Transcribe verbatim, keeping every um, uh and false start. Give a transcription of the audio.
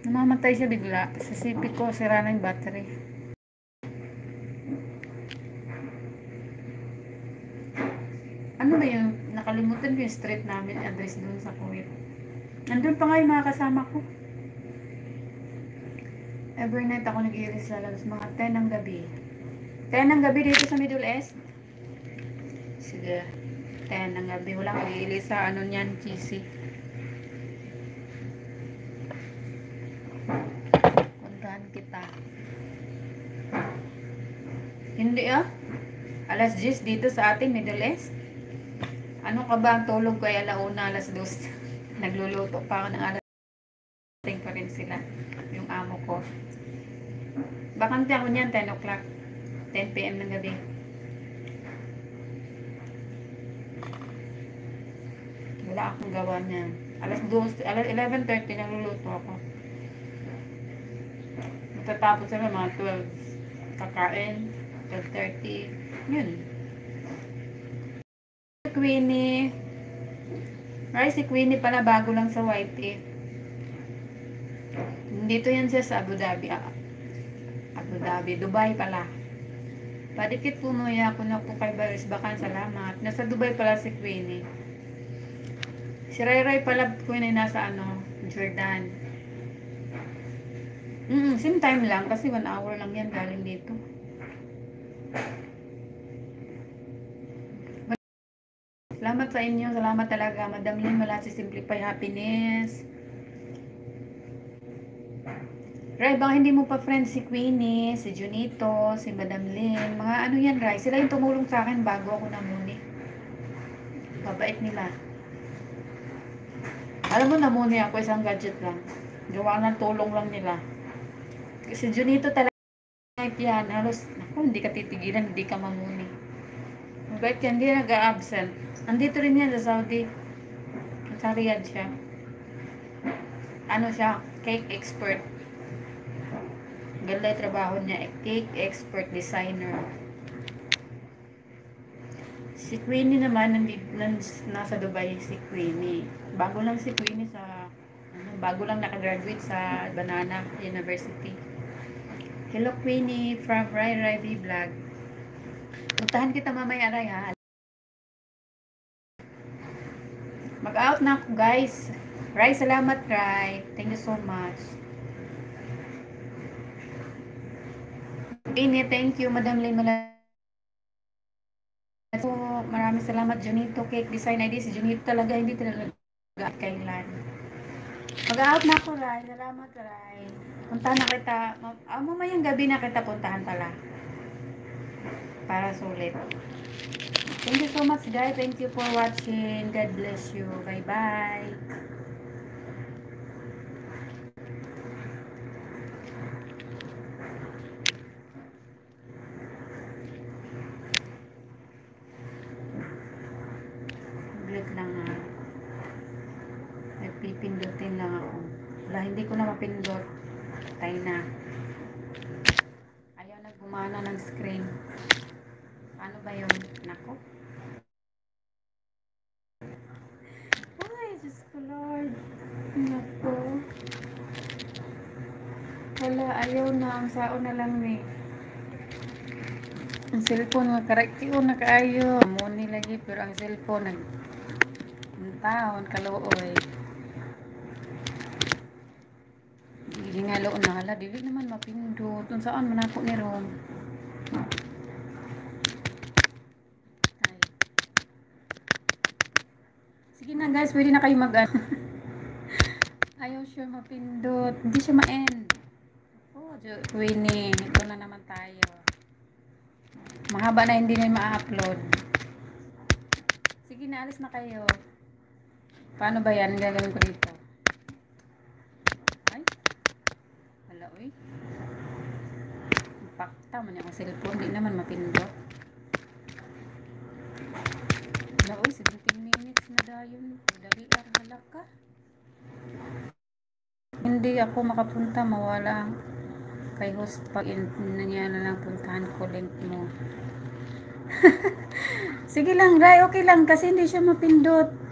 Namamatay siya bigla. Sa C P ko, sira na yung battery. Ano ba yung, nakalimutan ko yung street namin, address dun sa Kuwait. Nandun pa nga yung mga kasama ko. Every night ako nag-iiris lalabas, mga ten ng gabi. ten ng gabi dito sa Middle East. Sige, ten ng gabi. Walang mag-iilis sa ano niyan, cheesy. Puntahan kita. Hindi ah. Alas diyes dito sa ating Middle East. Ano ka ba ang tulog ko ay alauna, alas dos. Nagluluto pa ako ng alas ting pa rin sila. Yung amo ko. Bakante ako niyan, ten o'clock. ten p m ng gabi. Wala akong gawa niyan. Alas dos, alas eleven thirty nagluluto ako. Matatapos sila mga twelve. Kakain. twelve thirty. Yun. Queenie. Right, si Queenie pala bago lang sa Y T. Dito yan siya sa Abu Dhabi. Ah, Abu Dhabi. Dubai pala. Padikit po mo ya ako na po kay Baris Bakan. Salamat. Nasa Dubai pala si Queenie. Si Ray Ray pala Queenie nasa ano, Jordan. Mm, same time lang kasi one hour lang yan galing dito. Salamat sa inyo. Salamat talaga. Madam Lynn mula si Simplify Happiness. Ray, baka hindi mo pa friend si Queenie, si Junito, si Madam Lynn. Mga ano yan, Ray. Sila yung tumulong sa akin bago ako namuni. Babait nila. Alam mo, namuni ako isang gadget lang. Gawa ng tulong lang nila. Si Junito talaga yan. Halos, naku, hindi ka titigilan, hindi ka mamuni. Mabait yan, hindi nag-absent. Andito rin yan sa Saudi. Sa Riyadh siya. Ano siya? Cake expert. Ganda yung trabaho niya. Cake expert designer. Si Queenie naman, nandito, nasa Dubai si Queenie. Bago lang si Queenie sa, ano, bago lang nakagraduate sa Banana University. Hello Queenie from Rai Rai Vlog. Puntahan kita mamaya, Rai, ha? Mag-out na ako, guys. Rai, salamat, Rai. Thank you so much. Queenie, thank you, Madam Lynn. So, maraming salamat, Junito Cake Design I D. Si Junito talaga, hindi talaga kailan. Mag-out na ako, Rai. Salamat, Rai. Puntahan na kita. Ah, mamayang gabi na kita puntahan pala. Para sulit. Thank you so much, guys. Thank you for watching. God bless you. Bye-bye. Saglit lang ha. Nagpipindutin lang ako. Wala, hindi ko na mapindot. Tayo na. Ayaw na gumana ng screen. Ano ba yun? Nako. Ay, Diyos ko Lord. Nako. Wala, ayaw na. Ang sao na lang eh. Ang cellphone, makarakti ko na kaayo. Muni lagi, pero ang cellphone, nag taon, kalooy. Hindi nga loon na hala. Dili naman mapindot. Kung saan man ako ni Rom. Ay. Sige na guys, pwede na kayo mag ayaw siya mapindot. Hindi siya ma-end. Oh, Queenie. Ito na naman tayo. Mahaba na hindi na ma-upload. Sige na, alis na kayo. Paano ba yan? Gagawin ko dito. Ay. Hala, uy. Impacta man yung cellphone. Hindi naman mapindot. Hala, uy. seventeen minutes na dayon. Dali ar halak ka. Hindi ako makapunta. Mawala kay host pag niya na lang puntahan ko link mo. Sige lang, Ray. Okay lang kasi hindi siya mapindot.